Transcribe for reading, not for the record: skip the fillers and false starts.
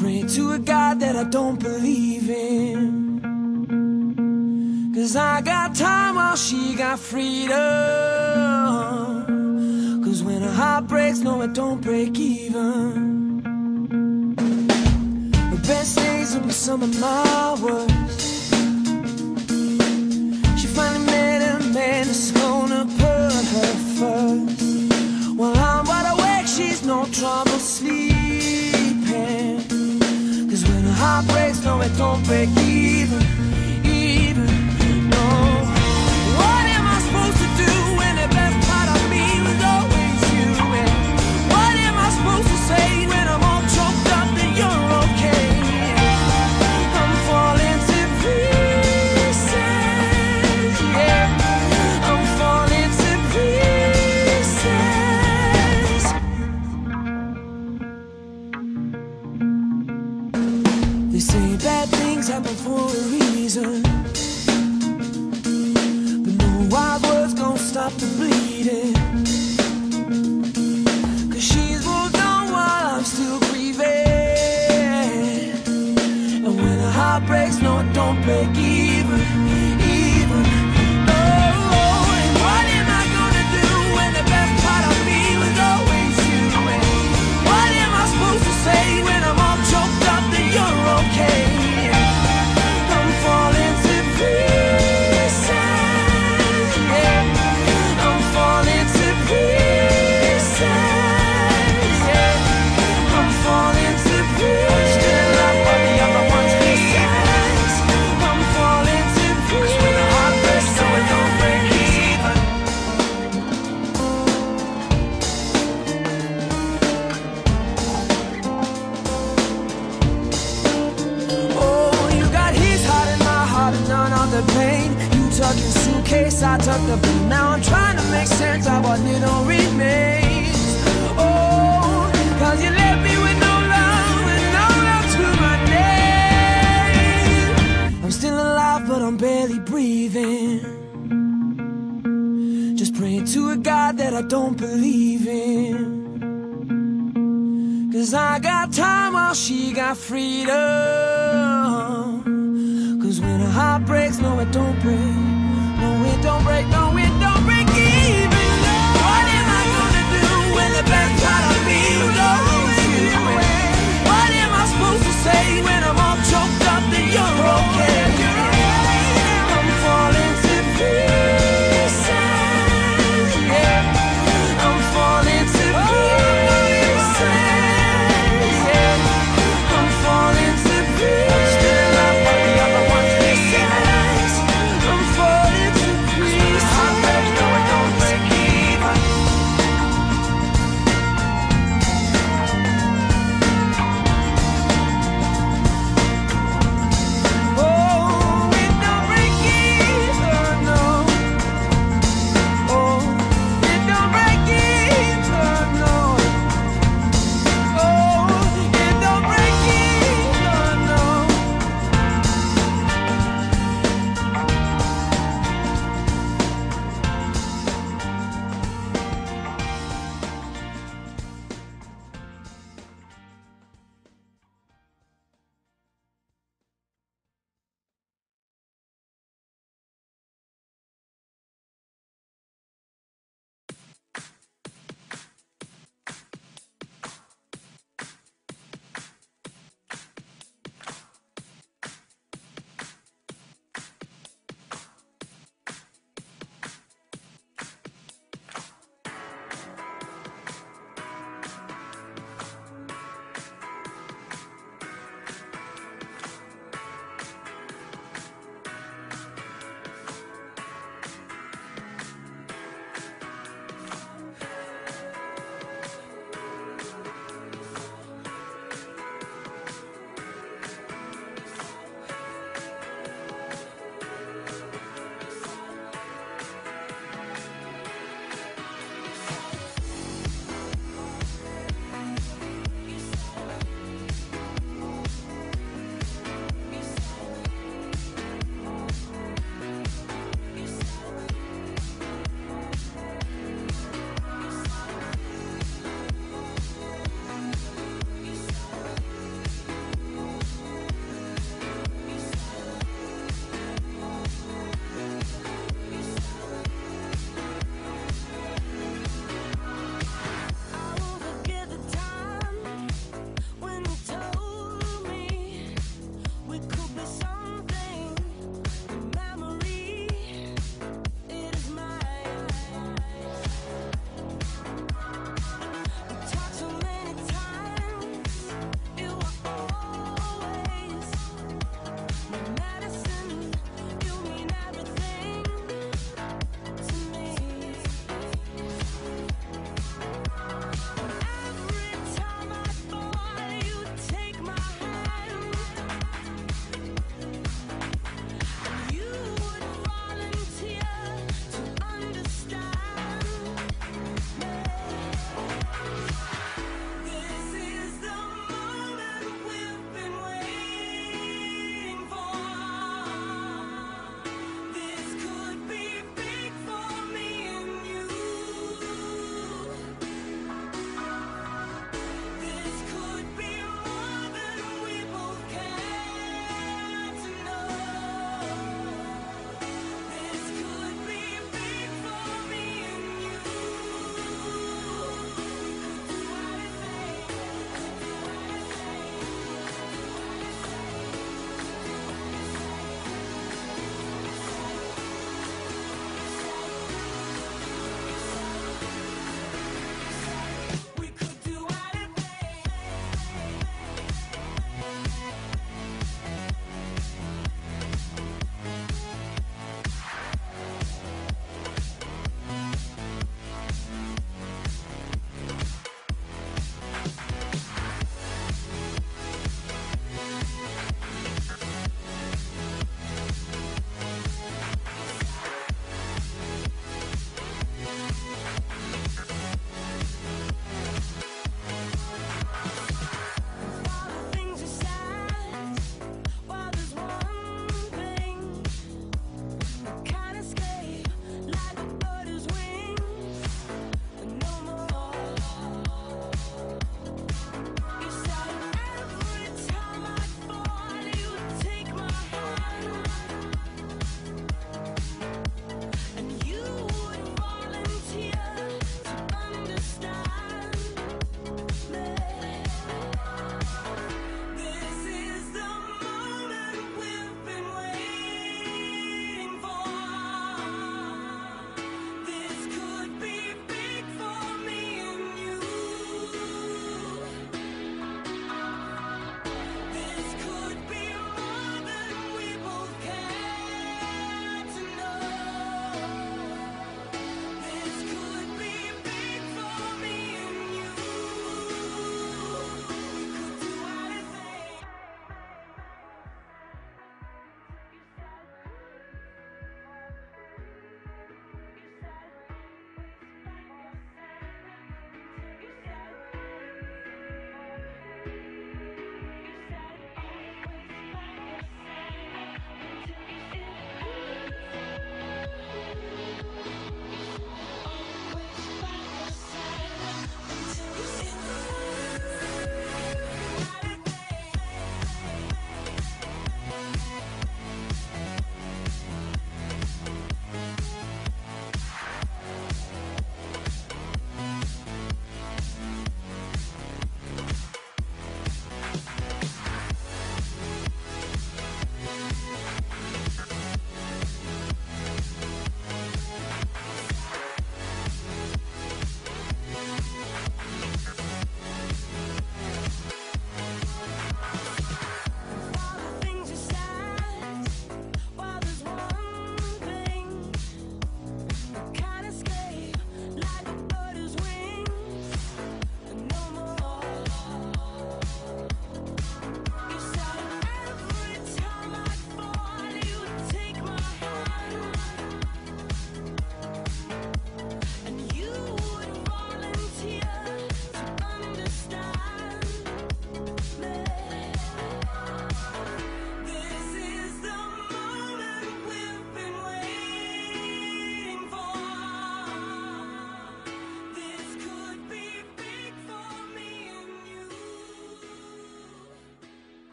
praying to a God that I don't believe in. 'Cause I got time while she got freedom. 'Cause when a heart breaks, no, it don't break even. The best days will be some of my worst. She finally met a man that's gonna put her first. While I'm wide awake, she's no trouble sleeping. 'Cause when a heart breaks, no, it don't break even. No. What am I supposed to do when the best part of me was always you? And what am I supposed to say when I'm all choked up that you're okay? I'm falling to pieces, yeah. I'm falling to pieces. They say bad things happen for a reason. Wild words gon' stop the bleeding. 'Cause she's moved on while I'm still grieving. And when a heart breaks, no, it don't break even. No. And what am I gonna do when the best part of me was always you? And what am I supposed to say when I'm all choked up that you're okay? I'm falling to pieces. Pain, you tuck your suitcase, I tuck the blue. Now I'm trying to make sense of what little remains. Oh, 'cause you left me with no love and no love to my name. I'm still alive, but I'm barely breathing. Just praying to a God that I don't believe in. 'Cause I got time while she got freedom. 'Cause when a heart breaks, no, it don't break. No, it don't break, no.